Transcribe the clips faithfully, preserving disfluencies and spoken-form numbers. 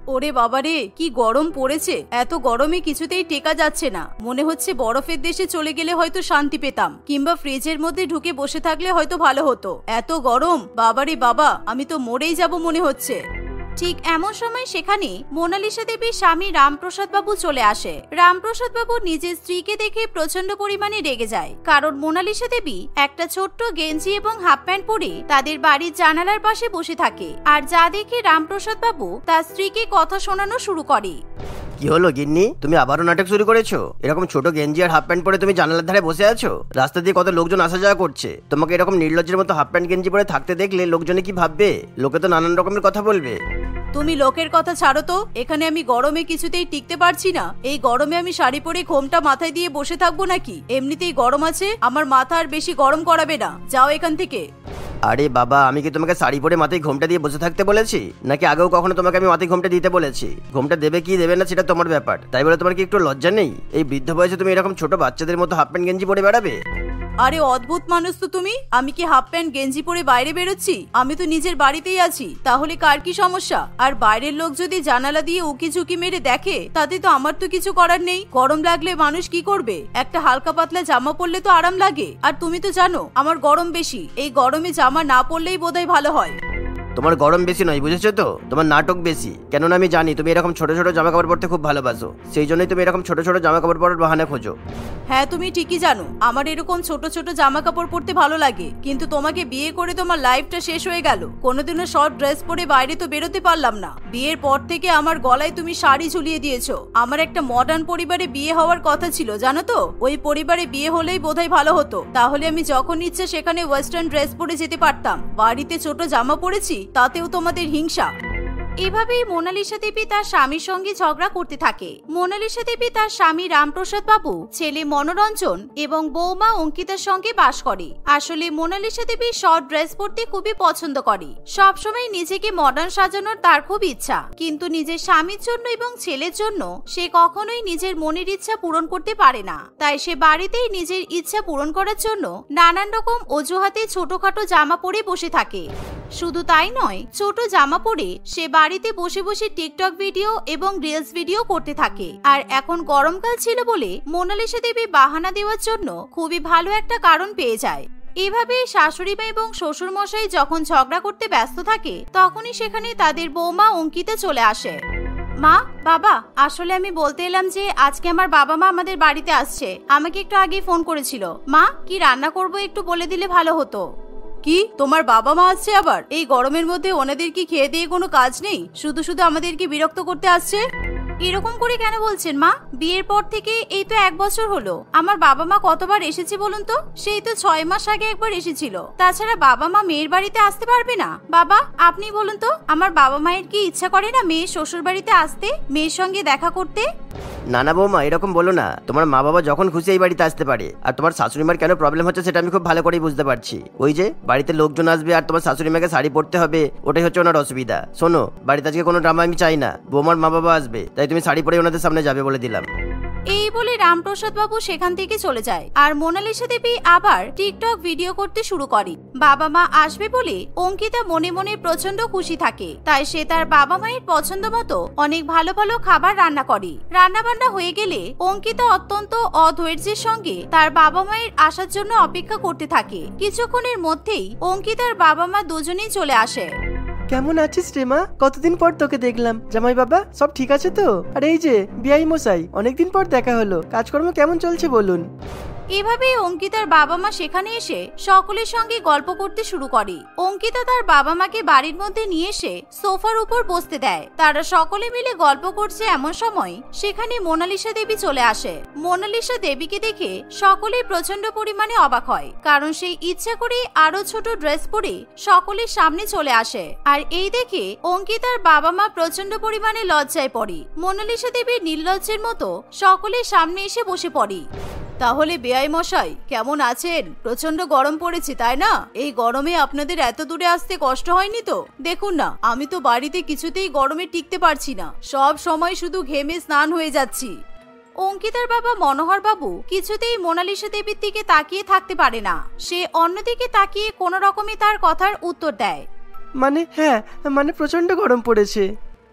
ওরে বাবারে, কি গরম পড়েছে। এত গরমে কিছুতেই টেকা যাচ্ছে না। মনে হচ্ছে বরফের দেশে চলে গেলে হয়তো শান্তি পেতাম, কিংবা ফ্রিজের মধ্যে ঢুকে বসে থাকলে হয়তো ভালো হতো। এত গরম, বাবারে বাবা, আমি তো মরেই যাব মনে হচ্ছে। ঠিক এমন সময় সেখানে মোনালিসা দেবীর স্বামী রামপ্রসাদ বাবু চলে আসে। রামপ্রসাদ বাবু নিজের স্ত্রীকে দেখে প্রচন্ড পরিমাণে রেগে যায়, কারণ মোনালিসা দেবী একটা ছোট্ট গেঞ্জি এবং হাফ প্যান্ট পরে তাদের বাড়ির জানালার পাশে বসে থাকে। আর যা দেখে রামপ্রসাদ বাবু তার স্ত্রীকে কথা শোনানো শুরু করে। কি হলো গিন্নি, তুমি আবারও নাটক শুরু করেছো? এরকম ছোট গেঞ্জি আর হাফ প্যান্ট পরে তুমি জানালার ধারে বসে আছো? রাস্তা দিয়ে কত লোকজন আসা যাওয়া করছে, তোমাকে এরকম নির্লজ্জের মতো হাফ প্যান্ট গেঞ্জি পরে থাকতে দেখলে লোকজনে কি ভাববে? লোকে তো নানান রকমের কথা বলবে। তুমি লোকের কথা ছাড়ো তো, এখানে আমি গরমে কিছুতেই টিকতে পারছি না। এই গরমে আমি শাড়ি পরে ঘোমটা মাথায় দিয়ে বসে থাকবো নাকি? এমনিতেই গরম আছে, আমার মাথা আর বেশি গরম করাবে না, যাও এখান থেকে। আরে বাবা, আমি কি তোমাকে শাড়ি পরে মাথায় ঘোমটা দিয়ে বসে থাকতে বলেছি? নাকি আগেও কখনো তোমাকে আমি মাথায় ঘোমটা দিতে বলেছি? ঘোমটা দেবে কি দেবে না সেটা তোমার ব্যাপার, তাই বলে তোমার কি একটু লজ্জা নেই? এই বৃদ্ধ বয়সে তুমি এরকম ছোট বাচ্চাদের মতো হাফ প্যান্ট গেঞ্জি পরে বেড়াবে? আরে অদ্ভুত মানুষ তো তুমি। আমি কি হাফ প্যান্ট গেঞ্জি পরে বাইরে বেরোচ্ছি? আমি তো নিজের বাড়িতেই আছি, তাহলে কার কি সমস্যা? আর বাইরের লোক যদি জানালা দিয়ে উকি ঝুঁকি মেরে দেখে, তাতে তো আমার তো কিছু করার নেই। গরম লাগলে মানুষ কি করবে? একটা হালকা পাতলা জামা পরলে তো আরাম লাগে। আর তুমি তো জানো আমার গরম বেশি, এই গরমে জামা না পরলেই বোধহয় ভালো হয়। তোমার গরম বেশি নয়, বুঝেছো তো? তোমার নাটক বেশি। কেননা আমি জানি তুমি এরকম ছোট ছোট জামা কাপড় পরতে খুব ভালোবাসো, সেই জন্যই তুমি এরকম ছোট ছোট জামা কাপড় পরার বাহানা খোঁজো। হ্যাঁ, তুমি ঠিকই জানো আমার এরকম ছোট ছোট জামা কাপড় পরতে ভালো লাগে, কিন্তু তোমাকে বিয়ে করে তোমার লাইফটা শেষ হয়ে গেল। কোনোদিনও শর্ট ড্রেস পরে বাইরে তো বেরোতে পারলাম না। বিয়ের পর থেকে আমার গলায় তুমি শাড়ি ঝুলিয়ে দিয়েছো। আমার একটা মডার্ন পরিবারে বিয়ে হওয়ার কথা ছিল, জানো তো? ওই পরিবারে বিয়ে হলেই বোধহয় ভালো হতো, তাহলে আমি যখন ইচ্ছে সেখানে ওয়েস্টার্ন ড্রেস পরে যেতে পারতাম। বাড়িতে ছোট জামা পরেছি, তাতেও তোমাদের হিংসা। এভাবেই মোনালিসা দেবী তার স্বামীর সঙ্গে ঝগড়া করতে থাকে। মোনালিসা দেবী তার স্বামী রামপ্রসাদ বাবু, ছেলে মনোরঞ্জন এবং বৌমা অঙ্কিতার সঙ্গে বাস করে। আসলে মোনালিসা দেবী শর্ট ড্রেস পরতে খুবই পছন্দ করে। সবসময় নিজেকে মডার্ন সাজানোর তার খুব ইচ্ছা, কিন্তু নিজের স্বামীর জন্য এবং ছেলের জন্য সে কখনোই নিজের মনের ইচ্ছা পূরণ করতে পারে না। তাই সে বাড়িতেই নিজের ইচ্ছা পূরণ করার জন্য নানান রকম অজুহাতে ছোটখাটো জামা পরে বসে থাকে। শুধু তাই নয়, ছোট জামা পরে সে বাড়িতে বসে বসে টিকটক ভিডিও এবং রিলস ভিডিও করতে থাকে। আর এখন গরমকাল ছিল বলে মোনালিসা দেবী বাহানা দেওয়ার জন্য খুবই ভালো একটা কারণ পেয়ে যায়। এভাবে শাশুড়ি মা এবং শ্বশুর মশাই যখন ঝগড়া করতে ব্যস্ত থাকে, তখনই সেখানে তাদের বৌমা অঙ্কিতা চলে আসে। মা, বাবা, আসলে আমি বলতে এলাম যে আজকে আমার বাবা মা আমাদের বাড়িতে আসছে। আমাকে একটু আগে ফোন করেছিল। মা, কি রান্না করব একটু বলে দিলে ভালো হতো। কি, তোমার বাবা মা আসছে আবার? এই গরমের মধ্যে ওনাদের কি খেয়ে দিয়ে কোনো কাজ নেই? শুধু শুধু আমাদেরকে বিরক্ত করতে আসছে। এরকম করে কেন বলছেন মা? বিয়ের পর থেকে এই তো এক বছর হলো। আমার বাবা মা কতবার এসেছে বলুন তো? সেই তো ছয় মাস আগে একবার এসেছিল। তাছাড়া বাবা মা মেয়ের বাড়িতে আসতে পারবে না? বাবা, আপনি বলুন তো, আমার বাবা মায়ের কি ইচ্ছা করে না মেয়ের শ্বশুর বাড়িতে আসতে, মেয়ের সঙ্গে দেখা করতে? না না বৌমা, এরকম বলো না। তোমার মা বাবা যখন খুশি এই বাড়িতে আসতে পারে। আর তোমার শাশুড়ি মার কেন প্রবলেম হচ্ছে সেটা আমি খুব ভালো করেই বুঝতে পারছি। ওই যে বাড়িতে লোকজন আসবে আর তোমার শাশুড়ি মাকে শাড়ি পরতে হবে, ওটাই হচ্ছে ওনার অসুবিধা। শোনো, বাড়িতে আজকে কোনো ড্রামা আমি চাই না। বৌমার মা বাবা আসবে, তাই তুমি শাড়ি পরে ওনাদের সামনে যাবে বলে দিলাম। এই বলে রামপ্রসাদ বাবু সেখান থেকে চলে যায়। আর মোনালিসা দেবী আবার টিকটক ভিডিও করতে শুরু করে। বাবা মা আসবে বলে অঙ্কিতা মনে মনে প্রচন্ড খুশি থাকে। তাই সে তার বাবা মায়ের পছন্দ মতো অনেক ভালো ভালো খাবার রান্না করে। রান্না বান্না হয়ে গেলে অঙ্কিতা অত্যন্ত অধৈর্যের সঙ্গে তার বাবা মায়ের আসার জন্য অপেক্ষা করতে থাকে। কিছুক্ষণের মধ্যেই অঙ্কিতার বাবা মা দুজনেই চলে আসে। কেমন আছিস রে মা? কতদিন পর তোকে দেখলাম। জামাই বাবা সব ঠিক আছে তো? আর এই যে বিআই মশাই, অনেকদিন পর দেখা হলো। কাজকর্ম কেমন চলছে বলুন? এভাবে অঙ্কিতার বাবা মা সেখানে এসে সকলের সঙ্গে গল্প করতে শুরু করে। অঙ্কিতা তার বাবা মাকে বাড়ির মধ্যে নিয়ে এসে সোফার উপর বসতে দেয়। তারা সকলে মিলে গল্প করছে, এমন সময় সেখানে মোনালিসা দেবী চলে আসে। মোনালিসা দেবীকে দেখে সকলেই প্রচন্ড পরিমাণে অবাক হয়, কারণ সেই ইচ্ছা করে আরো ছোট ড্রেস পরে সকলের সামনে চলে আসে। আর এই দেখে অঙ্কিতার বাবা মা প্রচন্ড পরিমাণে লজ্জায় পড়ে। মোনালিসা দেবীর নির্লজ্জের মতো সকলের সামনে এসে বসে পড়ে। তাহলে বেয়াই মশাই কেমন আছেন? প্রচন্ড গরম পড়েছে তাই না? এই গরমে আপনাদের এত দূরে আসতে কষ্ট হয়নি তো? দেখুন না, আমি তো বাড়িতে কিছুতেই গরমে টিকতে পারছি না। সব সময় শুধু ঘেমে স্নান হয়ে যাচ্ছি। অঙ্কিতার বাবা মনোহর বাবু কিছুতেই মোনালিসা দেবীর দিকে তাকিয়ে থাকতে পারে না। সে অন্যদিকে তাকিয়ে কোনো রকমে তার কথার উত্তর দেয়। মানে হ্যাঁ, মানে প্রচন্ড গরম পড়েছে।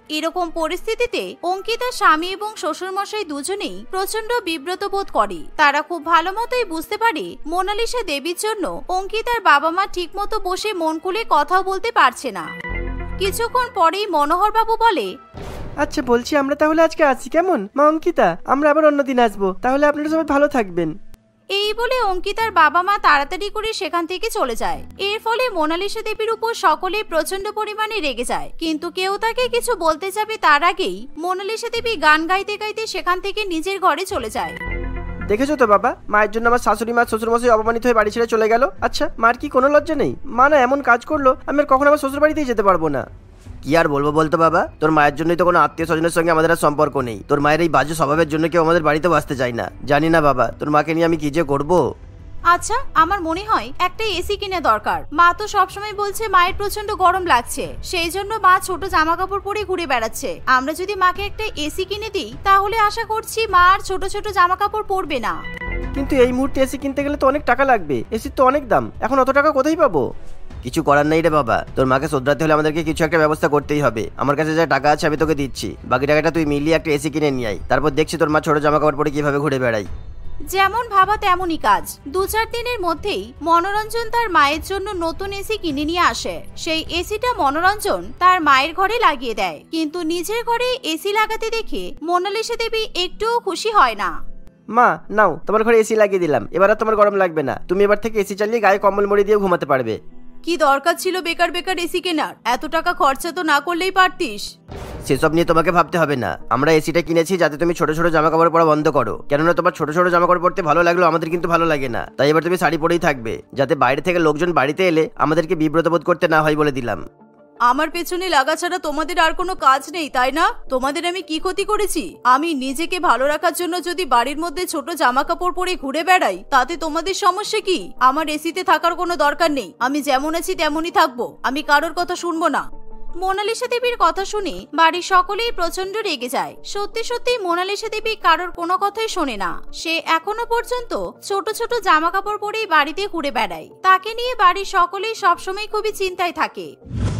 এরকম পরিস্থিতিতে অঙ্কিতার স্বামী এবং শ্বশুরমশাই দুজনেই প্রচন্ড বিব্রত বোধ করে। তারা খুব ভালো মতোই বুঝতে পারে মোনালিসা দেবীর জন্য অঙ্কিতার বাবা মা ঠিক মতো বসে মন খুলে কথাও বলতে পারছে না। কিছুক্ষণ পরেই মনোহর বাবু বলে, আচ্ছা বলছি আমরা তাহলে আজকে আসি কেমন মা অঙ্কিতা? আমরা আবার অন্যদিন আসবো, তাহলে আপনারা সবাই ভালো থাকবেন। এই বলে অঙ্কিতার বাবা মা তাড়াতাড়ি করে সেখান থেকে চলে যায়। এর ফলে মোনালিসা দেবীর উপর সকলে প্রচন্ড পরিমাণে রেগে যায়, কিন্তু কেউ তাকে কিছু বলতে যাবে তার আগেই মোনালিসা দেবী গান গাইতে গাইতে সেখান থেকে নিজের ঘরে চলে যায়। দেখেছো তো বাবা, মায়ের জন্য আমার শাশুড়ি মা শ্বশুরমশাই অপমানিত হয়ে বাড়ি ছেড়ে চলে গেল। আচ্ছা মার কি কোনো লজ্জা নেই? মা না এমন কাজ করলো, আমি আর কখনো আমার শ্বশুর বাড়িতেই যেতে পারবো না। কি আর বলবো বলতো বাবা, তোর মায়ের জন্যই তো কোনো আত্মীয় স্বজনের সঙ্গে আমাদের আর সম্পর্ক নেই। তোর মায়ের এই বাজে স্বভাবের জন্য কেউ আমাদের বাড়িতেও আসতে চায় না। জানি না বাবা, তোর মাকে নিয়ে আমি কি যে করবো। আচ্ছা আমার মনে হয় একটা এসি কিনে দরকার। মা তো সবসময় বলছে মায়ের প্রচন্ড গরম লাগছে, সেই জন্য মা ছোট জামা কাপড় পরে ঘুরে বেড়াচ্ছে। আমরা যদি মাকে একটা এসি কিনে দিই তাহলে আশা করছি মা আর ছোট ছোট জামা কাপড় পরবে না। কিন্তু এই মুহূর্তে এসি কিনতে গেলে তো অনেক টাকা লাগবে, এসির তো অনেক দাম, এখন অত টাকা কোথায় পাবো? কিছু করার নেই রে বাবা, তোর মাকে শোধরাতে হলে আমাদেরকে কিছু একটা ব্যবস্থা করতেই হবে। আমার কাছে যা টাকা আছে আমি তোকে দিচ্ছি, বাকি টাকাটা তুই মিলিয়ে একটা এসি কিনে নিয়ে আয়, তারপর দেখছি তোর মা ছোট জামা কাপড় পরে কিভাবে ঘুরে বেড়াই। যেমন ভাবা তেমনই কাজ। দু চার দিনের মধ্যেই মনোরঞ্জন তার মায়ের জন্য নতুন এসি কিনে নিয়ে আসে। সেই এসিটা মনোরঞ্জন তার মায়ের ঘরে লাগিয়ে দেয়, কিন্তু নিজের ঘরে এসি লাগাতে দেখে মোনালিসা দেবী একটুও খুশি হয় না। মা নাও, তোমার ঘরে এসি লাগিয়ে দিলাম, এবার আর তোমার গরম লাগবে না। তুমি এবার থেকে এসি চালিয়ে গায়ে কম্বল মুড়ি দিয়ে ঘুমাতে পারবে। কি দরকার ছিল বেকার বেকার এসি কেনার? এত টাকা খরচা তো না করলেই পারতিস। সেসব নিয়ে তোমাকে ভাবতে হবে না, আমরা এসিটা কিনেছি যাতে তুমি ছোট ছোট জামা কাপড় পরা বন্ধ করো। কেননা তোমার ছোট ছোট জামা কাপড় পরতে ভালো লাগলো, আমাদের কিন্তু ভালো লাগে না। তাই এবার তুমি শাড়ি পরেই থাকবে, যাতে বাইরে থেকে লোকজন বাড়িতে এলে আমাদেরকে বিব্রত বোধ করতে না হয় বলে দিলাম। আমার পেছনে লাগা ছাড়া তোমাদের আর কোনো কাজ নেই তাই না? তোমাদের আমি কি ক্ষতি করেছি? আমি নিজেকে ভালো রাখার জন্য যদি বাড়ির মধ্যে ছোট জামা কাপড় পরে ঘুরে বেড়াই তাতে তোমাদের সমস্যা কি? আমার এসিতে থাকার কোনো দরকার নেই, আমি যেমন আছি তেমনই থাকবো, আমি কারোর কথা শুনবো না। মোনালিসা দেবীর কথা শুনে বাড়ির সকলেই প্রচন্ড রেগে যায়। সত্যি সত্যি মোনালিসা দেবী কারোর কোনো কথাই শোনে না। সে এখনো পর্যন্ত ছোট ছোট জামা কাপড় পরেই বাড়িতে ঘুরে বেড়ায়। তাকে নিয়ে বাড়ির সকলেই সবসময় খুবই চিন্তায় থাকে।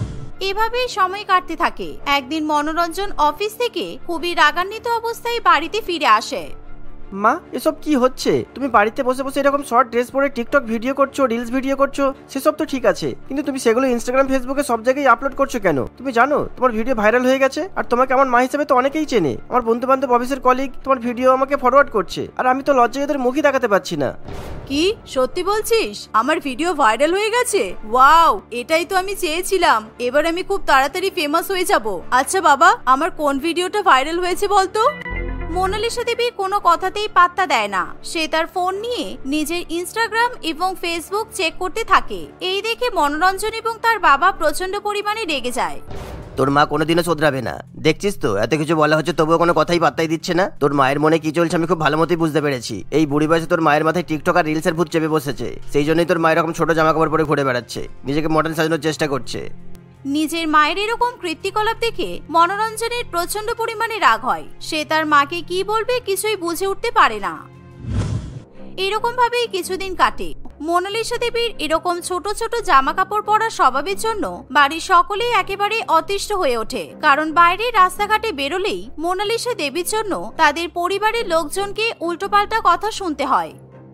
এভাবেই সময় কাটতে থাকে। একদিন মনোরঞ্জন অফিস থেকে খুবই রাগান্বিত অবস্থায় বাড়িতে ফিরে আসে। মা এসব কি হচ্ছে? তুমি বাড়িতে বসে বসে এরকম শর্ট ড্রেস পরে টিকটক ভিডিও করছো, রিলস ভিডিও করছো, সেসব তো ঠিক আছে, কিন্তু তুমি সেগুলো ইনস্টাগ্রাম ফেসবুকে সব জায়গায় আপলোড করছো কেন? তুমি জানো তোমার ভিডিও ভাইরাল হয়ে গেছে, আর তোমাকে আমার মা হিসেবে তো অনেকেই চেনে। আমার বন্ধু বান্ধব, অফিসের কলিগ তোমার ভিডিও আমাকে ফরওয়ার্ড করছে, আর আমি তো লজ্জায় ওদের মুখই দেখাতে পারছি না। কি সত্যি বলছিস? আমার ভিডিও ভাইরাল হয়ে গেছে? ওয়াও, এটাই তো আমি চেয়েছিলাম। এবার আমি খুব তাড়াতাড়ি ফেমাস হয়ে যাব। আচ্ছা বাবা, আমার কোন ভিডিওটা ভাইরাল হয়েছে বলতো? মোনালিসা দেবী কোনো কথাতেই পাত্তা দেয় না। সে তার ফোন নিয়ে নিজের ইনস্টাগ্রাম এবং ফেসবুক চেক করতে থাকে। এই দেখে মনোরঞ্জন এবং তার বাবা প্রচন্ড পরিমাণে রেগে যায়। তোর মা কোনোদিনও শোধরাবে না, দেখছিস তো এত কিছু বলা হচ্ছে তবুও কোনো কথাই পাত্তাই দিচ্ছে না। তোর মায়ের মনে কি চলছে আমি খুব ভালো মতোই বুঝতে পেরেছি। এই বুড়ি বয়সে তোর মায়ের মাথায় টিকটক আর রিলসের ভূত চেপে বসেছে, সেই জন্যই তোর মায়ের এরকম ছোট জামা কাপড় পরে ঘুরে বেড়াচ্ছে, নিজেকে মডার্ন সাজানোর চেষ্টা করছে। নিজের মায়ের এরকম কৃত্তিকলাপ দেখে মনোরঞ্জনের প্রচন্ড পরিমাণে রাগ হয়। সে তার মাকে কি বলবে কিছুই বুঝে উঠতে পারে না। এরকম ভাবেই কিছুদিন কাটে। মোনালিসা দেবীর এরকম ছোট ছোট জামা কাপড় পরা স্বভাবের জন্য বাড়ির সকলেই একেবারে অতিষ্ঠ হয়ে ওঠে। কারণ বাইরে রাস্তাঘাটে বেরোলেই মোনালিসা দেবীর জন্য তাদের পরিবারের লোকজনকে উল্টোপাল্টা কথা শুনতে হয়।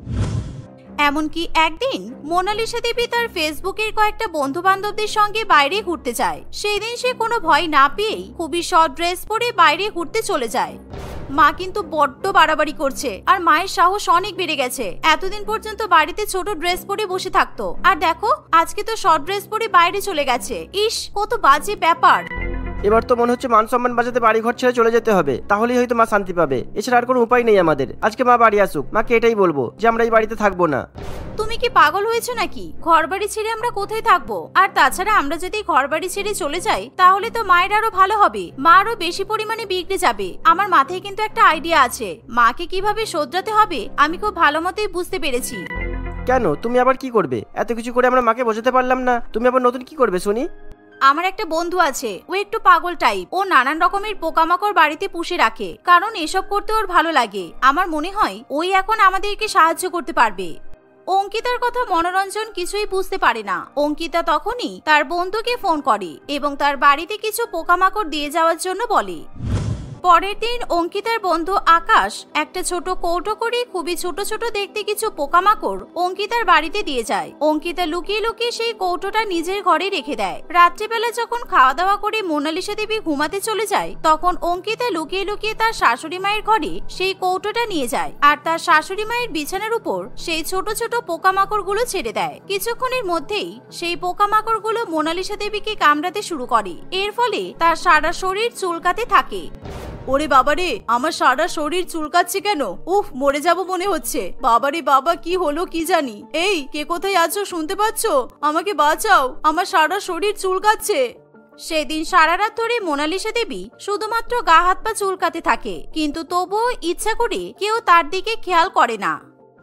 এমনকি একদিন মোনালিসা দেবী তার ফেসবুকের কয়েকটা বন্ধু বান্ধবদের সঙ্গে বাইরে ঘুরতে যায়। সেই দিন সে কোনো ভয় না পেয়েই খুবই শর্ট ড্রেস পরে বাইরে ঘুরতে চলে যায়। মা কিন্তু বড্ড বাড়াবাড়ি করছে, আর মায়ের সাহস অনেক বেড়ে গেছে। এতদিন পর্যন্ত বাড়িতে ছোট ড্রেস পরে বসে থাকতো, আর দেখো আজকে তো শর্ট ড্রেস পরে বাইরে চলে গেছে। ইস, কত বাজে ব্যাপার। এবার তো মনে হচ্ছে মান সম্মান বাঁচাতে বাড়ি ঘর ছেড়ে চলে যেতে হবে, তাহলেই হয়তো মা শান্তি পাবে। এছাড়া আর কোনো উপায় নেই আমাদের। আজকে মা বাড়ি আসুক, মাকে এটাই বলবো যে আমরা এই বাড়িতে থাকবো না। তুমি কি পাগল হয়েছো নাকি? ঘর বাড়ি ছেড়ে আমরা কোথায় থাকবো? আর তাছাড়া আমরা যদি ঘর বাড়ি ছেড়ে চলে যাই তাহলে তো মায়ের আরো ভালো হবে, মা আরো বেশি পরিমাণে বিগড়ে যাবে। আমার মাথায় কিন্তু একটা আইডিয়া আছে, মাকে কিভাবে শোধরাতে হবে আমি খুব ভালো মতোই বুঝতে পেরেছি। কেন, তুমি আবার কি করবে? এত কিছু করে আমরা মাকে বোঝাতে পারলাম না, তুমি আবার নতুন কি করবে শুনি? আমার একটা বন্ধু আছে, ও একটু পাগল টাইপ। ও নানান রকমের পোকামাকড় বাড়িতে পুষে রাখে, কারণ এসব করতে ওর ভালো লাগে। আমার মনে হয় ওই এখন আমাদেরকে সাহায্য করতে পারবে। অঙ্কিতার কথা মনোরঞ্জন কিছুই বুঝতে পারে না। অঙ্কিতা তখনই তার বন্ধুকে ফোন করে এবং তার বাড়িতে কিছু পোকামাকড় দিয়ে যাওয়ার জন্য বলে। পরের দিন অঙ্কিতার বন্ধু আকাশ একটা ছোট কৌটো করে খুবই ছোট ছোট দেখতে কিছু পোকামাকড় অঙ্কিতার বাড়িতে দিয়ে যায়। অঙ্কিতা লুকিয়ে লুকিয়ে সেই কৌটোটা নিজের ঘরে রেখে দেয়। রাত্রিবেলা যখন খাওয়া দাওয়া করে মোনালিসা দেবী ঘুমাতে চলে যায়, তখন অঙ্কিতা লুকিয়ে লুকিয়ে তার শাশুড়ি মায়ের ঘরে সেই কৌটোটা নিয়ে যায় আর তার শাশুড়ি মায়ের বিছানার উপর সেই ছোট ছোট পোকামাকড় গুলো ছেড়ে দেয়। কিছুক্ষণের মধ্যেই সেই পোকামাকড় গুলো মোনালিসা দেবীকে কামড়াতে শুরু করে। এর ফলে তার সারা শরীর চুলকাতে থাকে। ওরে বাবারে, আমার সারা শরীর চুলকাচ্ছে কেন? উফ, মরে যাব মনে হচ্ছে। বাবারে বাবা, কি হলো কি জানি। এই, কে কোথায় আছো? শুনতে পাচ্ছ? আমাকে বাঁচাও, আমার সারা শরীর চুলকাচ্ছে। সেদিন সারা রাত ধরে মোনালিসা দেবী শুধুমাত্র গা হাত পা চুলকাতে থাকে, কিন্তু তবুও ইচ্ছা করে কেউ তার দিকে খেয়াল করে না।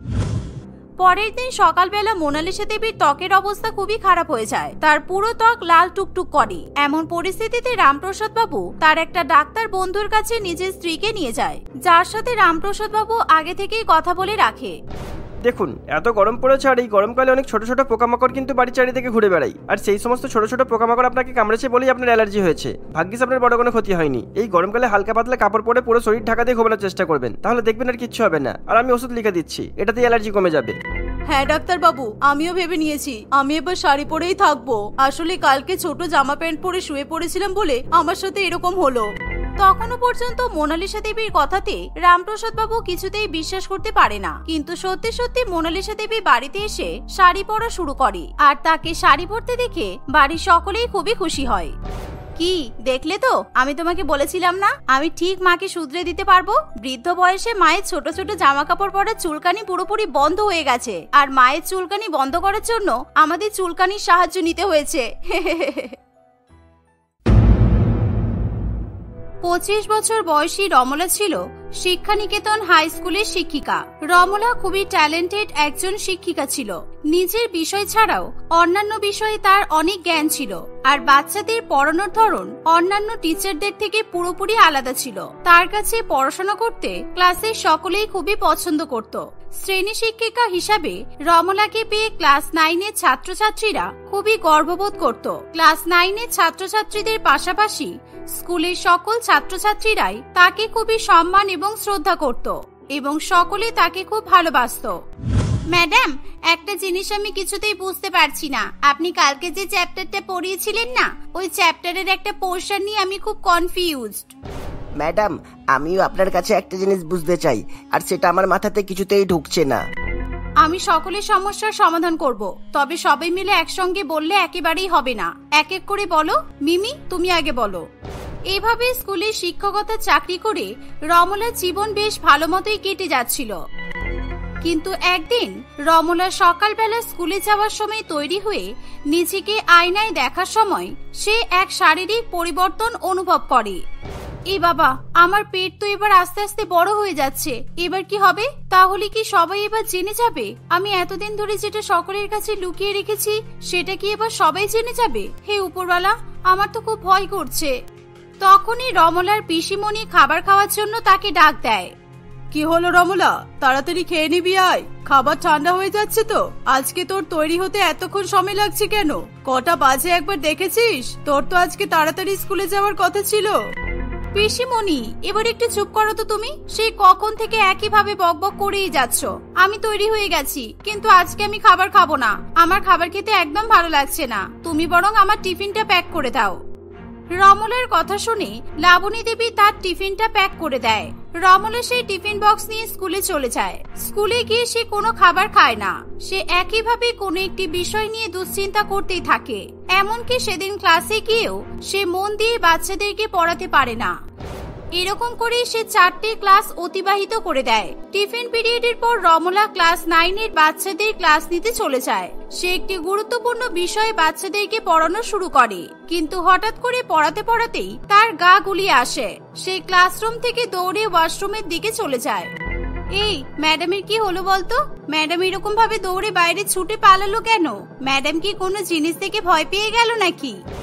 পরের দিন সকালবেলা মোনালিসা দেবীর ত্বকের অবস্থা খুবই খারাপ হয়ে যায়। তার পুরো ত্বক লাল টুকটুক করে। এমন পরিস্থিতিতে রামপ্রসাদ বাবু তার একটা ডাক্তার বন্ধুর কাছে নিজের স্ত্রীকে নিয়ে যায়, যার সাথে রামপ্রসাদ বাবু আগে থেকেই কথা বলে রাখে। দেখুন, এত গরম পড়েছে আর এই গরমকালে অনেক ছোট ছোট পোকামাকড় কিন্তু বাড়ির চারিদিকে ঘুরে বেড়ায়, আর সেই সমস্ত ছোট ছোট পোকামাকড় আপনাকে কামড়েছে বলেই আপনার অ্যালার্জি হয়েছে। ভাগ্যিস আপনার বড় কোনো ক্ষতি হয়নি। এই গরমকালে হালকা পাতলা কাপড় পরে পুরো শরীর ঢাকা দিয়ে ঘুমানোর চেষ্টা করবেন, তাহলে দেখবেন আর কিচ্ছু হবে না। আর আমি ওষুধ লিখে দিচ্ছি, এটাতে অ্যালার্জি কমে যাবে। হ্যাঁ ডাক্তার বাবু, আমিও ভেবে নিয়েছি আমি এবার শাড়ি পরেই থাকবো। আসলে কালকে ছোট জামা প্যান্ট পরে শুয়ে পড়েছিলাম বলে আমার সাথে এরকম হলো। তখনও পর্যন্ত মোনালিসা দেবীর কথাতে রামপ্রসাদ বাবু কিছুতেই বিশ্বাস করতে পারে না, কিন্তু সত্যি সত্যি মোনালিসা দেবী বাড়িতে এসে শাড়ি পরা শুরু করে আর তাকে শাড়ি পরতে দেখে বাড়ির সকলেই খুবই খুশি হয়। কি দেখলে তো, আমি তোমাকে বলেছিলাম না আমি ঠিক মাকে শুধরে দিতে পারবো। বৃদ্ধ বয়সে মায়ের ছোট ছোট জামা কাপড় পরার চুলকানি পুরোপুরি বন্ধ হয়ে গেছে, আর মায়ের চুলকানি বন্ধ করার জন্য আমাদের চুলকানির সাহায্য নিতে হয়েছে। পঁচিশ বছর বয়সী রমলা ছিল শিক্ষানিকেতন হাই স্কুলের শিক্ষিকা। রমলা খুবই ট্যালেন্টেড একজন শিক্ষিকা ছিল। নিজের বিষয় ছাড়াও অন্যান্য বিষয়ে তার অনেক জ্ঞান ছিল, আর বাচ্চাদের পড়ানোর ধরন অন্যান্য টিচারদের থেকে পুরোপুরি আলাদা ছিল। তার কাছে পড়াশোনা করতে ক্লাসের সকলেই খুবই পছন্দ করত। শ্রেণী শিক্ষিকা হিসাবে রমলাকে পেয়ে ক্লাস নাইনের ছাত্রছাত্রীরা খুবই গর্ববোধ করত। ক্লাস নাইনের ছাত্রছাত্রীদের পাশাপাশি স্কুলের সকল ছাত্রছাত্রীরাই তাকে খুবই সম্মান এবং শ্রদ্ধা করত এবং সকলে তাকে খুব ভালোবাসত। ম্যাডাম, একটা জিনিস আমি কিছুতেই বুঝতে পারছি না। আপনি কালকে যে চ্যাপ্টারটা পড়িয়েছিলেন না, ওই চ্যাপ্টারের একটা পোরশন নিয়ে আমি খুব কনফিউজড। ম্যাডাম, আমিও আপনার কাছে একটা জিনিস বুঝতে চাই, আর সেটা আমার মাথাতে কিছুতেই ঢুকছে না। আমি সকলের সমস্যার সমাধান করব, তবে সবাই মিলে একসঙ্গে বললে একেবারেই হবে না। এক এক করে বলো। মিমি, তুমি আগে বলো। এভাবে স্কুলে শিক্ষকতা চাকরি করে রমলার জীবন বেশ ভালো মতোই কেটে যাচ্ছিল। কিন্তু একদিন রমলা সকালবেলা স্কুলে যাওয়ার সময় তৈরি হয়ে নিজেকে আয়নায় দেখার সময় সে এক শারীরিক পরিবর্তন অনুভব করে। এ বাবা, আমার পেট তো এবার আস্তে আস্তে বড় হয়ে যাচ্ছে। এবার কি হবে? তাহলে কি সবাই এবার জেনে যাবে আমি এতদিন ধরে যেটা সকলের কাছে লুকিয়ে রেখেছি সেটা কি এবার সবাই জেনে যাবে? হে উপরওয়ালা, আমার তো খুব ভয় করছে। তখনই রমলার পিসিমণি খাবার খাওয়ার জন্য তাকে ডাক দেয়। কি হলো রমলা, তাড়াতাড়ি খেয়ে নিবি আয়, খাবার ঠান্ডা হয়ে যাচ্ছে তো। আজকে তোর তৈরি হতে এতক্ষণ সময় লাগছে কেন? কটা বাজে একবার দেখেছিস? তোর তো আজকে তাড়াতাড়ি স্কুলে যাওয়ার কথা ছিল। পিসিমণি, এবার একটু চুপ করো তো তুমি। সেই কখন থেকে একইভাবে বকবক করেই যাচ্ছ। আমি তৈরি হয়ে গেছি, কিন্তু আজকে আমি খাবার খাবো না। আমার খাবার খেতে একদম ভালো লাগছে না। তুমি বরং আমার টিফিনটা প্যাক করে দাও। রমলার কথা শুনে লাবণী দেবী তার টিফিনটা প্যাক করে দেয়। রমলা সেই টিফিন বক্স নিয়ে স্কুলে চলে যায়। স্কুলে গিয়ে সে কোনো খাবার খায় না। সে একইভাবে কোনো একটি বিষয় নিয়ে দুশ্চিন্তা করতেই থাকে। এমনকি সেদিন ক্লাসে গিয়েও সে মন দিয়ে বাচ্চাদেরকে পড়াতে পারে না। এরকম করে সে চারটে ক্লাস অতিবাহিত করে দেয়। টিফিন পিরিয়ডের পর রমলা ক্লাস নাইনের বাচ্চাদের ক্লাস নিতে চলে যায়। সে একটি গুরুত্বপূর্ণ বিষয়ে বাচ্চাদেরকে পড়ানো শুরু করে, কিন্তু হঠাৎ করে পড়াতে পড়াতেই তার গা গুলিয়ে আসে। সে ক্লাসরুম থেকে দৌড়ে ওয়াশরুমের দিকে চলে যায়। এই ম্যাডামের কি হলো বলতো? ম্যাডাম এরকম ভাবে দৌড়ে বাইরে ছুটে পালালো কেন? ম্যাডাম কি কোনো জিনিস থেকে ভয় পেয়ে গেল নাকি?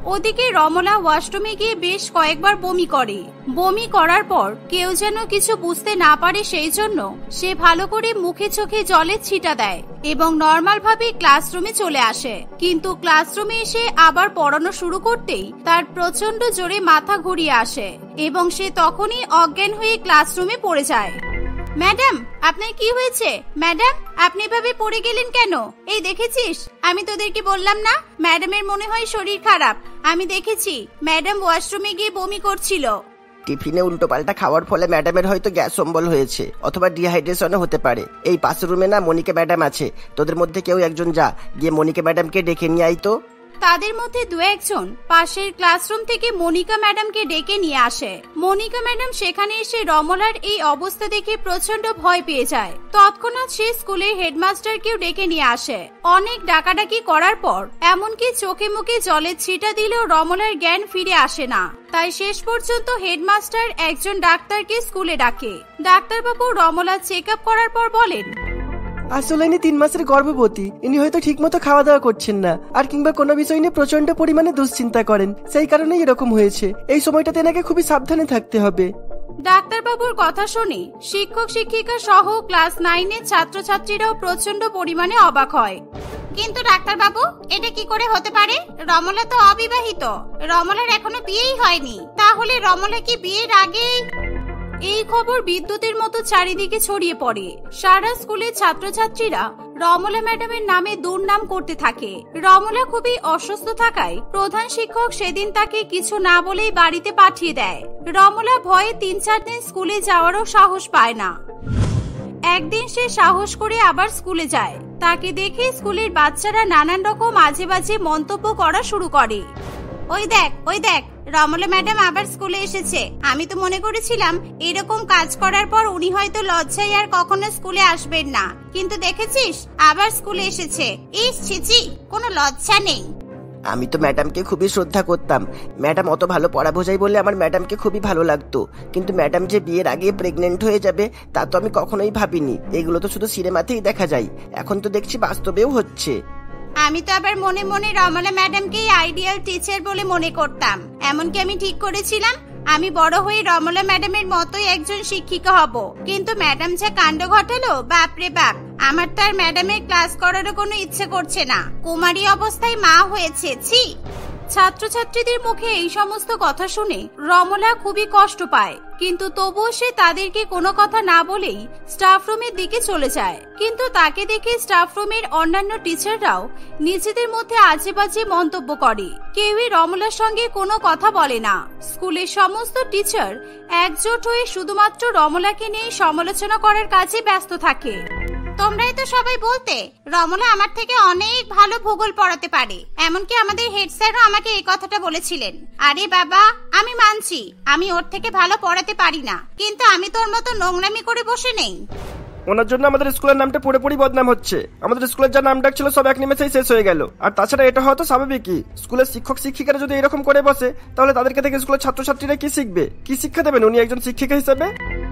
ওদিকে রমলা ওয়াশরুমে গিয়ে বেশ কয়েকবার বমি করে। বমি করার পর কেউ যেন কিছু বুঝতে না পারে সেই জন্য সে ভালো করে মুখে চোখে জলের ছিটা দেয় এবং নর্মাল ভাবে ক্লাসরুমে চলে আসে। কিন্তু ক্লাসরুমে এসে আবার পড়ানো শুরু করতেই তার প্রচন্ড জোরে মাথা ঘুরিয়ে আসে এবং সে তখনই অজ্ঞান হয়ে ক্লাসরুমে পড়ে যায়। ম্যাডাম, আপনার কি হয়েছে? ম্যাডাম, আপনি এভাবে পড়ে গেলেন কেন? এই দেখেছিস, আমি তোদেরকে বললাম না ম্যাডামের মনে হয় শরীর খারাপ। আমি দেখেছি ম্যাডাম ওয়াশরুমে গিয়ে বমি করছিল। টিফিনে উল্টো পাল্টা খাওয়ার ফলে ম্যাডামের হয়তো গ্যাস অম্বল হয়েছে অথবা ডিহাইড্রেশনও হতে পারে। এই পাশের রুমে না মনিকা ম্যাডাম আছে, তোদের মধ্যে কেউ একজন যা গিয়ে মনিকা ম্যাডামকে ডেকে নিয়ে আই তো। তাদের মধ্যে দু একজন পাশের ক্লাসরুম থেকে মনিকা ম্যাডামকে ডেকে নিয়ে আসে। মনিকা ম্যাডাম সেখানে এসে রমলার এই অবস্থা দেখে প্রচন্ড ভয় পেয়ে যায়। তৎক্ষণাৎ সে স্কুলের হেডমাস্টারকেও ডেকে নিয়ে আসে। অনেক ডাকাডাকি করার পর এমনকি চোখে মুখে জলের ছিটা দিলেও রমলার জ্ঞান ফিরে আসে না। তাই শেষ পর্যন্ত হেডমাস্টার একজন ডাক্তারকে স্কুলে ডাকে। ডাক্তারবাবু রমলা চেক আপ করার পর বলেন, আসলে ইনি তিন মাসের গর্ভবতী। ইনি হয়তো ঠিক মতো খাওয়া দাওয়া করছেন না, আর কিংবা কোনো বিষয় নিয়ে প্রচন্ড পরিমাণে দুশ্চিন্তা করেন, সেই কারণেই এরকম হয়েছে। এই সময়টাতে এনাকে খুবই সাবধানে থাকতে হবে। ডাক্তারবাবুর কথা শুনে শিক্ষক শিক্ষিকা সহ ক্লাস নাইনের ছাত্রছাত্রীরাও প্রচন্ড পরিমাণে অবাক হয়। কিন্তু ডাক্তারবাবু, এটা কি করে হতে পারে? রমলা তো অবিবাহিত, রমলার এখনো বিয়েই হয়নি। তাহলে রমলা কি বিয়ের আগে? এই খবর বিদ্যুতের মতো চারিদিকে ছড়িয়ে পড়ে। সারা স্কুলের ছাত্রছাত্রীরা রমলা ম্যাডামের নামে দুর্নাম করতে থাকে। রমলা খুবই অসুস্থ থাকায় প্রধান শিক্ষক সেদিন তাকে কিছু না বলেই বাড়িতে পাঠিয়ে দেয়। রমলা ভয়ে তিন চার দিন স্কুলে যাওয়ারও সাহস পায় না। একদিন সে সাহস করে আবার স্কুলে যায়। তাকে দেখে স্কুলের বাচ্চারা নানান রকম আজে বাজে মন্তব্য করা শুরু করে। ওই দেখ, ওই দেখ, রমলা ম্যাডাম আবার স্কুলে এসেছে। আমি তো মনে করেছিলাম এরকম কাজ করার পর উনি হয়তো লজ্জায় আর কখনো স্কুলে আসবেন না, কিন্তু দেখেছিস আবার স্কুলে এসেছে। ইস, ছিছি, কোনো লজ্জা নেই। আমি তো ম্যাডামকে খুবই শ্রদ্ধা করতাম। ম্যাডাম অত ভালো পড়া বোঝাই বলে আমার ম্যাডামকে খুবই ভালো লাগতো। কিন্তু ম্যাডাম যে বিয়ের আগে প্রেগনেন্ট হয়ে যাবে তা তো আমি কখনোই ভাবিনি। এগুলো তো শুধু সিনেমাতেই দেখা যায়, এখন তো দেখছি বাস্তবেও হচ্ছে। আমি তো আবার মনে মনে রমলা ম্যাডামকেই আইডিয়াল টিচার বলে মনে করতাম। এমনকি আমি ঠিক করেছিলাম আমি বড় হয়ে রমলা ম্যাডামের মতোই একজন শিক্ষিকা হব। কিন্তু ম্যাডাম যা কাণ্ড ঘটালো, বাপরে বাপ, আমার তো আর ম্যাডামের ক্লাস করারও কোনো ইচ্ছে করছে না। কুমারী অবস্থায় মা হয়েছে, ছি। ছাত্রছাত্রীদের মুখে এই সমস্ত কথা শুনে রমলা খুবই কষ্ট পায়, কিন্তু তবুও সে তাদেরকে কোনো কথা না বলেই স্টাফ রুমের দিকে চলে যায়। কিন্তু তাকে দেখে স্টাফ রুমের অন্যান্য টিচাররাও নিজেদের মধ্যে আজে বাজে মন্তব্য করে। কেউই রমলার সঙ্গে কোনো কথা বলে না। স্কুলের সমস্ত টিচার একজোট হয়ে শুধুমাত্র রমলাকে নিয়ে সমালোচনা করার কাজে ব্যস্ত থাকে। তোমরাই তো সবাই বলতে রমলা আমার থেকে অনেক ভালো ভূগোল পড়াতে পারে। এমনকি আমাদের হেড স্যারও আমাকে এই কথাটা বলেছিলেন। আরে বাবা, আমি মানছি আমি ওর থেকে ভালো পড়াতে পারি না, কিন্তু আমি তোর মতো নোংরামি করে বসে নেই। ওনার জন্য আমাদের স্কুলের নামটা পুরোপুরি বদনাম হচ্ছে। আমাদের স্কুলের যা নাম ডাক ছিল সব এক নিমেষেই শেষ হয়ে গেল। আর তাছাড়া এটা হয়তো স্বাভাবিকই। স্কুলের শিক্ষক শিক্ষিকারা যদি এরকম করে বসে তাহলে তাদেরকে থেকে স্কুলের ছাত্রছাত্রীরা কি শিখবে? কি শিক্ষা দেবেন উনি একজন শিক্ষিকা হিসেবে?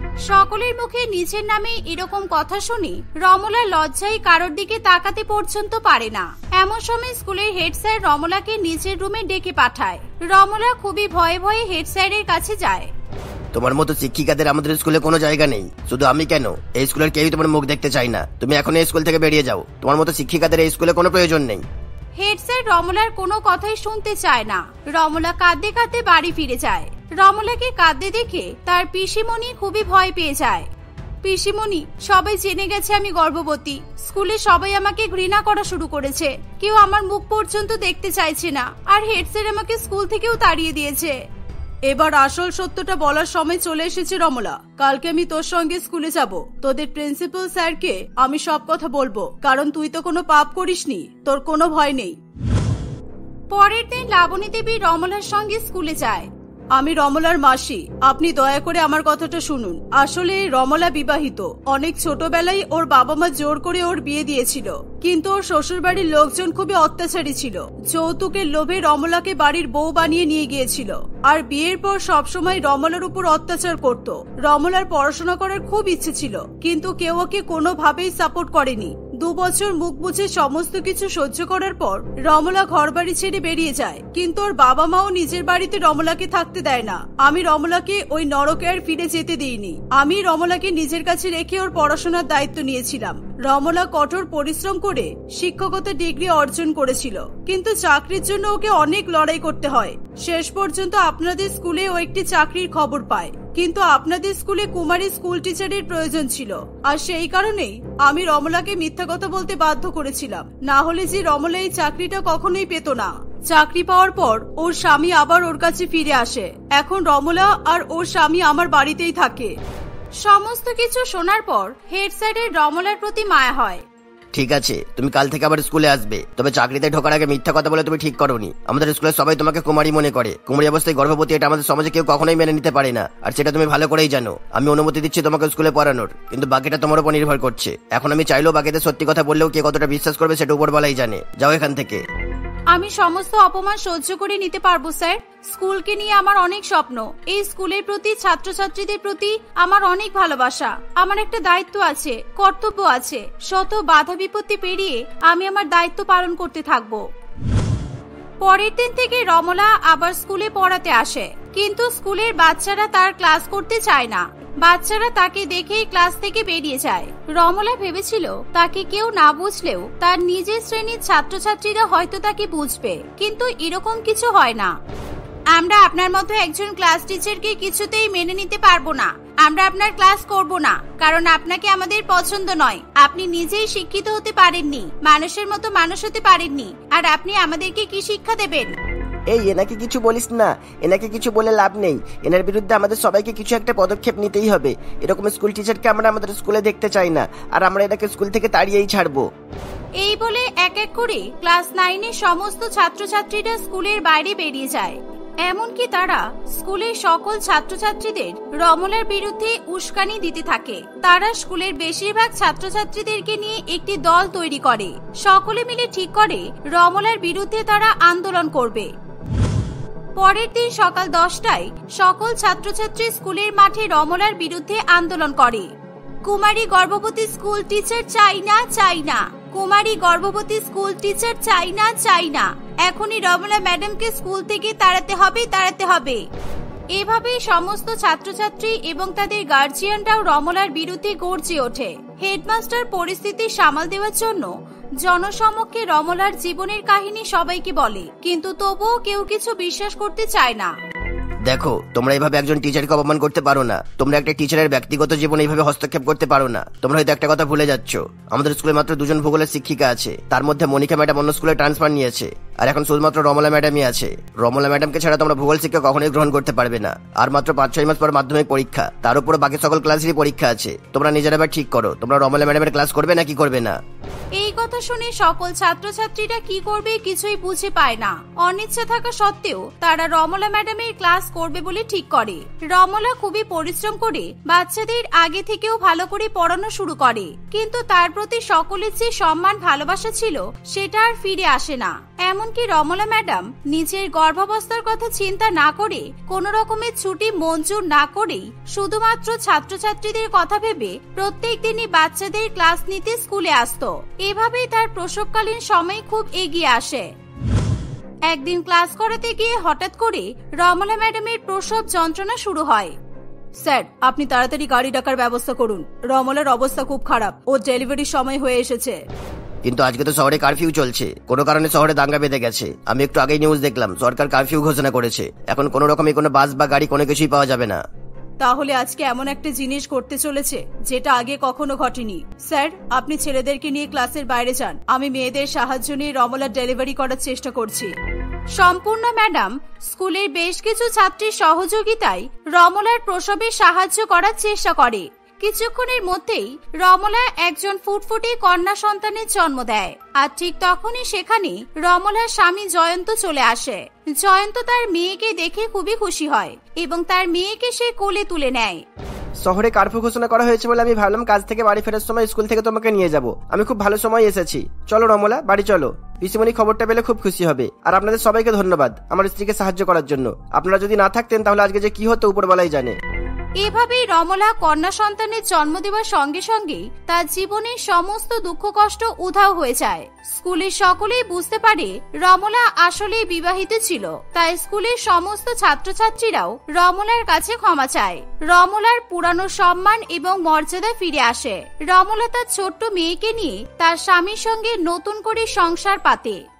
সকলের মুখে নিজের নামে এরকম কথা শুনে রমলা লজ্জায় কারোর দিকে তাকাতে পর্যন্ত পারে না। এমন সময় স্কুলের হেড স্যার রমলাকে নিজের রুমে ডেকে পাঠায়। রমলা খুবই ভয়ে ভয়ে হেড স্যারের কাছে যায়। তোমার মতো শিক্ষিকাদের আমাদের স্কুলে কোনো জায়গা নেই। শুধু আমি কেন, এই স্কুলের কেউই তোমার মুখ দেখতে চাই না। তুমি এখন এই স্কুল থেকে বেরিয়ে যাও। তোমার মতো শিক্ষিকাদের এই স্কুলে কোনো প্রয়োজন নেই। হেড স্যার রমলার কোনো কথাই শুনতে চায় না। রমলা কাঁদতে কাঁদতে বাড়ি ফিরে যায়। রমলাকে কাঁদতে দেখে তার পিসিমণি খুবই ভয় পেয়ে যায়। পিসিমণি, সবাই জেনে গেছে আমি গর্ভবতী। স্কুলে সবাই আমাকে ঘৃণা করা শুরু করেছে। কেউ আমার মুখ পর্যন্ত দেখতে চাইছে না। আর হেড স্যার আমাকে স্কুল থেকেও তাড়িয়ে দিয়েছে। এবার আসল সত্যটা বলার সময় চলে এসেছে রমলা। কালকে আমি তোর সঙ্গে স্কুলে যাব। তোদের প্রিন্সিপাল স্যারকে আমি সব কথা বলবো, কারণ তুই তো কোনো পাপ করিসনি, তোর কোনো ভয় নেই। পরের দিন লাবণী দেবী রমলার সঙ্গে স্কুলে যায়। আমি রমলার মাসি, আপনি দয়া করে আমার কথাটা শুনুন। আসলে রমলা বিবাহিত। অনেক ছোটবেলায় ওর বাবা মা জোর করে ওর বিয়ে দিয়েছিল, কিন্তু ওর শ্বশুর বাড়ির লোকজন খুবই অত্যাচারী ছিল। যৌতুকের লোভে রমলাকে বাড়ির বউ বানিয়ে নিয়ে গিয়েছিল, আর বিয়ের পর সবসময় রমলার উপর অত্যাচার করত। রমলার পড়াশোনা করার খুব ইচ্ছে ছিল, কিন্তু কেউ ওকে কোনোভাবেই সাপোর্ট করেনি। দু বছর মুখ বুঝে সমস্ত কিছু সহ্য করার পর রমলা ঘর বাড়ি ছেড়ে বেরিয়ে যায়, কিন্তু ওর বাবা মাও নিজের বাড়িতে রমলাকে থাকতে দেয় না। আমি রমলাকে ওই নরকে আর ফিরে যেতে দিইনি। আমি রমলাকে নিজের কাছে রেখে ওর পড়াশোনার দায়িত্ব নিয়েছিলাম। রমলা কঠোর পরিশ্রম করে শিক্ষকতা ডিগ্রি অর্জন করেছিল, কিন্তু চাকরির জন্য ওকে অনেক লড়াই করতে হয়। শেষ পর্যন্ত আপনাদের স্কুলে ও একটি চাকরির খবর পায়, কিন্তু আপনাদের স্কুলে কুমারী স্কুল টিচারের প্রয়োজন ছিল, আর সেই কারণেই আমি রমলাকে মিথ্যা কথা বলতে বাধ্য করেছিলাম। না হলে যে রমলা এই চাকরিটা কখনোই পেত না। চাকরি পাওয়ার পর ওর স্বামী আবার ওর কাছে ফিরে আসে। এখন রমলা আর ওর স্বামী আমার বাড়িতেই থাকে। সমস্ত কিছু শোনার পর হেড স্যারের রমলার প্রতি মায়া হয়। ঠিক আছে, তুমি কাল থেকে আবার স্কুলে আসবে, তবে চাকরিতে ঢোকার আগে মিথ্যা কথা বলে তুমি ঠিক করোনি। আমাদের স্কুলের সবাই তোমাকে কুমারী মনে করে। কুমারী অবস্থায় গর্ভবতী এটা আমাদের সমাজে কেউ কখনোই মেনে নিতে পারে না, আর সেটা তুমি ভালো করেই জানো। আমি অনুমতি দিচ্ছি তোমাকে স্কুলে পড়ানোর, কিন্তু বাকিটা তোমার উপর নির্ভর করছে। এখন আমি চাইলেও বাকিদের সত্যি কথা বললেও কে কতটা বিশ্বাস করবে সেটা উপরওয়ালাই জানে। যাও এখান থেকে। আমি সমস্ত অপমান সহ্য করে নিতে পারবো স্যার। স্কুলকে নিয়ে আমার অনেক স্বপ্ন। এই স্কুলের প্রতি, ছাত্রছাত্রীদের প্রতি আমার অনেক ভালোবাসা। আমার একটা দায়িত্ব আছে, কর্তব্য আছে। শত বাধা বিপত্তি পেরিয়ে আমি আমার দায়িত্ব পালন করতে থাকবো। পরের দিন থেকে রমলা আবার স্কুলে পড়াতে আসে, কিন্তু স্কুলের বাচ্চারা তার ক্লাস করতে চায় না। বাচ্চারা তাকে দেখেই ক্লাস থেকে বেরিয়ে যায়। রমলা ভেবেছিল তাকে কেউ না বুঝলেও তার নিজের শ্রেণীর ছাত্রছাত্রীরা হয়তো তাকে বুঝবে, কিন্তু এরকম কিছু হয় না। আমরা আপনার মতো একজন ক্লাস টিচারকে কিছুতেই মেনে নিতে পারবো না। আমরা আপনার ক্লাস করব না, কারণ আপনাকে আমাদের পছন্দ নয়। আপনি নিজেই শিক্ষিত হতে পারেননি, মানুষের মতো মানুষ হতে পারেননি, আর আপনি আমাদেরকে কি শিক্ষা দেবেন? এই এনাকে কিছু বলিস না, এনাকে কিছু বলে লাভ নেই। এনার বিরুদ্ধে আমাদের সবাইকে কিছু একটা পদক্ষেপ নিতেই হবে। এরকম স্কুল টিচারকে আমরা আমাদের স্কুলে দেখতে চাই না, আর আমরা এনাকে স্কুল থেকে তাড়িয়েই ছাড়বো। এই বলে এক এক করে ক্লাস নাইনের সমস্ত ছাত্রছাত্রীরা স্কুলের বাইরে বেরিয়ে যায়। এমনকি তারা স্কুলের সকল ছাত্রছাত্রীদের রমলার বিরুদ্ধে উস্কানি দিতে থাকে। তারা স্কুলের বেশিরভাগ ছাত্রছাত্রীদেরকে নিয়ে একটি দল তৈরি করে। সকলে মিলে ঠিক করে রমলার বিরুদ্ধে তারা আন্দোলন করবে। পরের দিন সকাল দশটায় সকল ছাত্রছাত্রী স্কুলের মাঠে রমলার বিরুদ্ধে আন্দোলন করে। কুমারী গর্ভবতী স্কুল টিচার চাই না, চাই না। কুমারী গর্ভবতী স্কুল টিচার চাই না, চাই না। এখনই রমলা ম্যাডামকে স্কুল থেকে তাড়াতে হবে, তাড়াতে হবে। এভাবেই সমস্ত ছাত্রছাত্রী এবং তাদের গার্জিয়ানরাও রমলার বিরুদ্ধে গর্জে ওঠে। হেডমাস্টার পরিস্থিতি সামাল দেওয়ার জন্য জনসমক্ষে রমলার জীবনের কাহিনী সবাইকে বলে, কিন্তু তবুও কেউ কিছু বিশ্বাস করতে চায় না। দেখো, তোমরা এইভাবে একজন টিচারকে অপমান করতে পারো না। তোমরা একটা টিচারের ব্যক্তিগত জীবনে এইভাবে হস্তক্ষেপ করতে পারো না। তোমরা হয়তো একটা কথা ভুলে যাচ্ছ, আমাদের স্কুলে মাত্র দুজন ভূগোলের শিক্ষিকা আছে। তার মধ্যে মনিকা ম্যাডাম অন্য স্কুলে ট্রান্সফার নিয়েছে, আর এখন শুধুমাত্র রমলা ম্যাডামই আছে। রমলা ম্যাডামকে ছাড়া তোমরা ভূগোল শিক্ষা কখনোই গ্রহণ করতে পারবে না। আর মাত্র পাঁচ ছয় মাস পর মাধ্যমিক পরীক্ষা, তার উপর বাকি সকল ক্লাসেরই পরীক্ষা আছে। তোমরা নিজেরা এবার ঠিক করো, তোমরা রমলা ম্যাডামের ক্লাস করবে না কি করবে না। এই কথা শুনে সকল ছাত্রছাত্রীরা কি করবে কিছুই বুঝে পায় না। অনিচ্ছা থাকা সত্ত্বেও তারা রমলা ম্যাডামের ক্লাস করবে বলে ঠিক করে। রমলা খুবই পরিশ্রম করে বাচ্চাদের আগে থেকেও ভালো করে পড়ানো শুরু করে, কিন্তু তার প্রতি সকলের যে সম্মান ভালোবাসা ছিল সেটা আর ফিরে আসে না। এমনকি রমলা ম্যাডাম নিজের গর্ভাবস্থার কথা চিন্তা না করে, কোন রকমের ছুটি মঞ্জুর না করেই শুধুমাত্র ছাত্রছাত্রীদের কথা ভেবে প্রত্যেক দিনই বাচ্চাদের ক্লাস নিতে স্কুলে আসতো। এভাবেই তার প্রসবকালীন সময় খুব এগিয়ে আসে। একদিন ক্লাস করাতে গিয়ে হঠাৎ করে রমলা ম্যাডামের প্রসব যন্ত্রণা শুরু হয়। স্যার, আপনি তাড়াতাড়ি গাড়ি ডাকার ব্যবস্থা করুন। রমলার অবস্থা খুব খারাপ, ওর ডেলিভারির সময় হয়ে এসেছে। কিন্তু আজকে তো শহরে কারফিউ চলছে, কোনো কারণে শহরে দাঙ্গা বেঁধে গেছে। আমি একটু আগেই নিউজ দেখলাম, সরকার কারফিউ ঘোষণা করেছে। এখন কোনো রকমই কোনো বাস বা গাড়ি কোনো কিছুই পাওয়া যাবে না। তাহলে আজকে এমন একটা জিনিস করতে চলেছে যেটা আগে কখনো ঘটেনি। স্যার, আপনি ছেলেদেরকে নিয়ে ক্লাসের বাইরে যান। আমি মেয়েদের সাহায্য নিয়ে রমলার ডেলিভারি করার চেষ্টা করছি। সম্পূর্ণ ম্যাডাম স্কুলের বেশ কিছু ছাত্রীর সহযোগিতায় রমলার প্রসবে সাহায্য করার চেষ্টা করে। কিছুক্ষণের মধ্যেই রমলা একজন ফুটফুটে কন্যা সন্তানের জন্ম দেয়। আর ঠিক তখনই সেখানে রমলার স্বামী জয়ন্ত চলে আসে। জয়ন্ত তার মেয়েকে দেখে খুবই খুশি হয় এবং তার মেয়েকে সে কোলে তুলে নেয়। শহরে কারফিউ ঘোষণা করা হয়েছে বলে আমি ভাবলাম কাজ থেকে বাড়ি ফেরার সময় স্কুল থেকে তোমাকে নিয়ে যাব। আমি খুব ভালো সময় এসেছি। চলো রমলা, বাড়ি চলো। পিসিমণি খবরটা পেলে খুব খুশি হবে। আর আপনাদের সবাইকে ধন্যবাদ আমার স্ত্রীকে সাহায্য করার জন্য। আপনারা যদি না থাকতেন তাহলে আজকে যে কি হতো উপরওয়ালাই জানে। এভাবেই রমলা কন্যা সন্তানের জন্ম দেওয়ার সঙ্গে সঙ্গে তার জীবনের সমস্ত দুঃখ কষ্ট উধাও হয়ে যায়। স্কুলের সকলেই বুঝতে পারে রমলা আসলেই বিবাহিত ছিল, তাই স্কুলের সমস্ত ছাত্রছাত্রীরাও রমলার কাছে ক্ষমা চায়। রমলার পুরানো সম্মান এবং মর্যাদা ফিরে আসে। রমলা তার ছোট্ট মেয়েকে নিয়ে তার স্বামীর সঙ্গে নতুন করে সংসার পাতে।